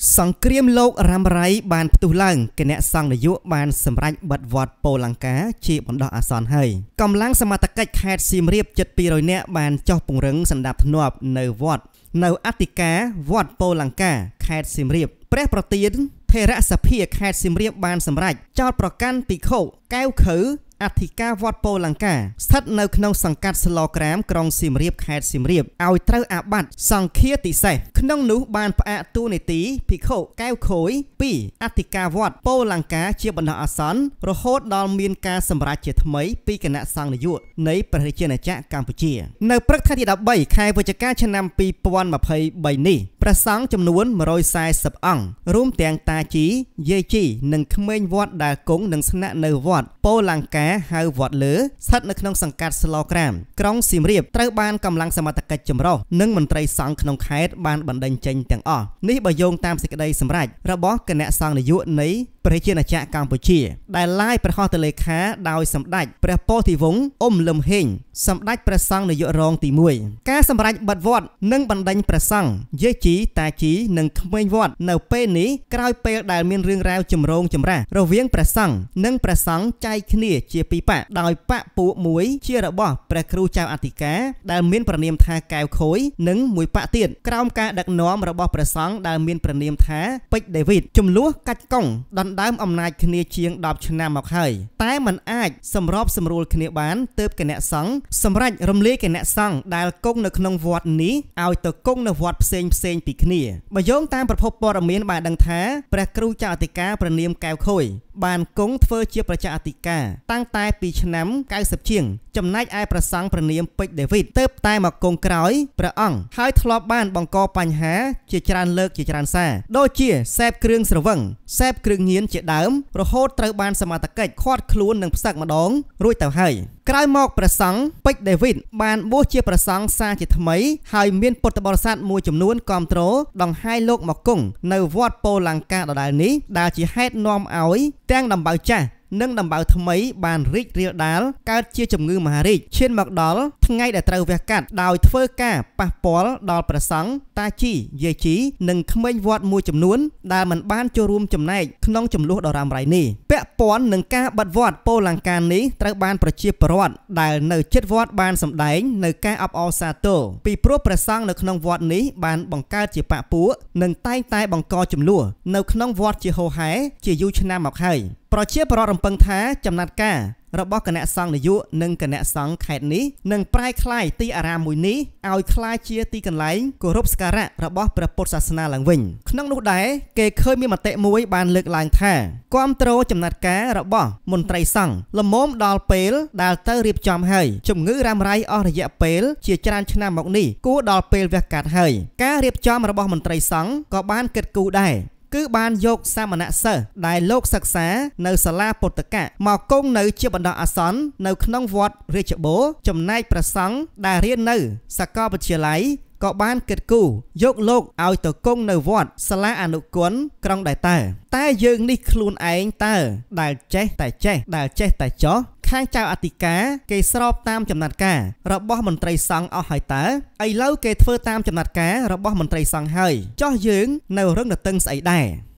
សង្គ្រាមលោករ៉ាំរ៉ៃបានផ្ទុះឡើងគណៈសង្ឃនយោបាយសម្រាប់បិទវត្តពោលង្កាជាបណ្ដោះអាសន្នហើយកម្លាំងសមត្ថកិច្ចខេត្តសៀមរាបជិត200នាក់បានចុះពង្រឹងសណ្ដាប់ធ្នាប់នៅវត្តនៅអធិការវត្តពោលង្កាខេត្តសៀមរាបព្រះប្រទានថេរសភាខេត្តសៀមរាបបានសម្រេចចោទប្រកាន់ភិក្ខុកែវខៅអធិការវត្តពោលង្កាស្ថិតនៅក្នុងសង្កាត់ស្លក្រាមក្រុងសៀមរាបខេត្តសៀមរាបឲ្យត្រូវអាបត្តិសង្ឃាតិសេសក្នុងនោះបានផ្អាកតួនាទីភិក្ខុកែវខួយពីអធិការវត្តពោលង្កាជាបណ្ដោះអាសន្នរហូតដល់មានការសម្រេចជាថ្មីពីគណៈសង្ឃនយោបាយនៃព្រះរាជាណាចក្រកម្ពុជានៅព្រឹកថ្ងៃទី13ខែវិច្ឆិកាឆ្នាំ2023នេះព្រះសង្ឃចំនួន140អង្គរួមទាំងតាជីយាយជីនិងក្មេងវត្តដែលគង់និងស្នាក់នៅវត្តពោលង្កាហៅវត្តលើស្ថិតនៅក្នុងសង្កាត់ស្លក្រាមក្រុងសៀមរាបត្រូវបានកម្លាំងសមត្ថកិច្ចចម្រុះនិងមន្ត្រីសង្ឃក្នុងខេត្តបានបណ្តេញចេញទាំងអស់នេះបើយោងតាមសេចក្តីសម្រេចរបស់គណៈសង្ឃនយោបាយនៃព្រះរាជាណាចក្រកម្ពុជាដែលឡាយប្រកាសទៅលេខាដោយសម្ដេចព្រះពោធិវង្សអ៊ុំលឹមហេងសម្ដេចព្រះសង្ឃនាយករងទី1ការសម្រេចបិទវត្តនិងបណ្ដេញព្រះសង្ឃយាយជីតាជីនិងក្មេងវត្តនៅពេលនេះក្រោយពេលដែលមានរឿងរ៉ាវចម្រូងចម្រាសរវាងព្រះសង្ឃនិងព្រះសង្ឃចែកគ្នាជាពីរបកដោយបកពួកមួយជារបស់ព្រះគ្រូចៅអធិការដែលមានព្រះនាមថាកែវខួយនិងមួយបកទៀតក្រោមការដឹកនាំរបស់ព្រះសង្ឃដែលមានព្រះនាមថាពេជ្រដេវីតចំនួនកាច់កង់ដើមអំណាចគ្នាជាង10ឆ្នាំមកហើយតែมันអាចសម្របសម្រួលគ្នាបានទើបគណៈសង្ឃសម្រេចរំលាយគណៈសង្ឃដែលគង់នៅក្នុងវត្តនេះឲ្យទៅគង់នៅវត្តផ្សេងពីគ្នាបើយោងតាមប្រភពព័ត៌មានបានដឹងថាព្រះគ្រូចៅអធិការព្រះនាមកែវខួយបានគង់ធ្វើជាប្រជាអធិការតាំងតែពីឆ្នាំ90ជាងចំណែកឯព្រះសង្ឃព្រះនាមពេជ្រដេវីតទើបតែមកគង់ក្រោយព្រះអង្គហើយធ្លាប់បានបង្កបញ្ហាជាច្រើនលើកជាច្រើនសារដូចជាសេពគ្រឿងស្រវឹងសេពគ្រឿងញៀនជាដើមរហូតត្រូវបានសមត្ថកិច្ចឃាត់ខ្លួននិងផ្សឹកម្ដងរួចទៅហើយក្រោយមកព្រះសង្ឃពេជ្រដេវីតបានបួសជាព្រះសង្ឃសាជាថ្មីហើយមានពុទ្ធបរិស័ទមួយចំនួនគាំទ្រដង្ហែលោកមកគង់នៅវត្តពោលង្កាដដែលនេះដែលជាហេតុនាំឲ្យទាំងដំបៅចាស់និងដំបៅថ្មីបានរីករាលដាលកើតជាជំងឺមហារីកឈានមកដល់ថ្ងៃដែលត្រូវវះកាត់ដោយធ្វើការប៉ះពាល់ដល់ព្រះសង្ឃតាជីយាយជីនិងក្មេងវត្តមួយចំនួនដែលមិនបានចូលរួមចំណែកក្នុងចំនួនដ៏រ៉ាំរ៉ៃនេះពាក់ព័ន្ធនឹងការបិទវត្តពោលង្កានេះត្រូវបានប្រជាពលរដ្ឋដែលនៅជិតវត្តបានសម្ដែងនៅការអបអរសាទរពីព្រោះព្រះសង្ឃនៅក្នុងវត្តនេះបានបង្កើតជាបកពួកនិងតែងតែបង្កចំនួននៅក្នុងវត្តជាហូរហែជាយូរឆ្នាំមកហើយប្រជាពលរដ្ឋរំពឹងថាចំណាត់ការរបស់គណៈសង្ឃនយោបាយនិងគណៈសង្ឃខេត្តនេះនឹងប្រែក្លាយទីអារាមមួយនេះឲ្យក្លាយជាទីកន្លែងគោរពសក្ការៈរបស់ព្រះពុទ្ធសាសនាឡើងវិញក្នុងនោះដែរគេឃើញមានមតិមួយបានលើកឡើងថាគាំទ្រចំណាត់ការរបស់មន្ត្រីសង្ឃល្មមដល់ពេលដែលទៅរៀបចំហើយជំងឺរ៉ាំរ៉ៃអស់រយៈពេលជាច្រើនឆ្នាំមកនេះគួរដល់ពេលវះកាត់ហើយការរៀបចំរបស់មន្ត្រីសង្ឃក៏បានគិតគូរដែរគឺបានយកសាមណសិស្សដែលលោកសិក្សានៅសាលាពុទ្ធកៈមកគង់នៅជាបណ្ដោះអាសន្ននៅក្នុងវត្តរាជបូរចំណែកព្រះសង្ឃដែលរៀននៅសាកលវិទ្យាល័យក៏បានគិតគូរយកលោកឲ្យទៅគង់នៅវត្តសាលាអនុគុណក្រុងដែរតែយើងនេះខ្លួនឯងតើដែលចេះតែចោះខាងចៅអធិការគេស្របតាមចំណាត់ការរបស់មន្ត្រីសង្ឃអស់ហើយតើឥឡូវគេធ្វើតាមចំណាត់ការរបស់មន្ត្រីសង្ឃហើយចោះយើងនៅរឹងតឹងស្អីដែរ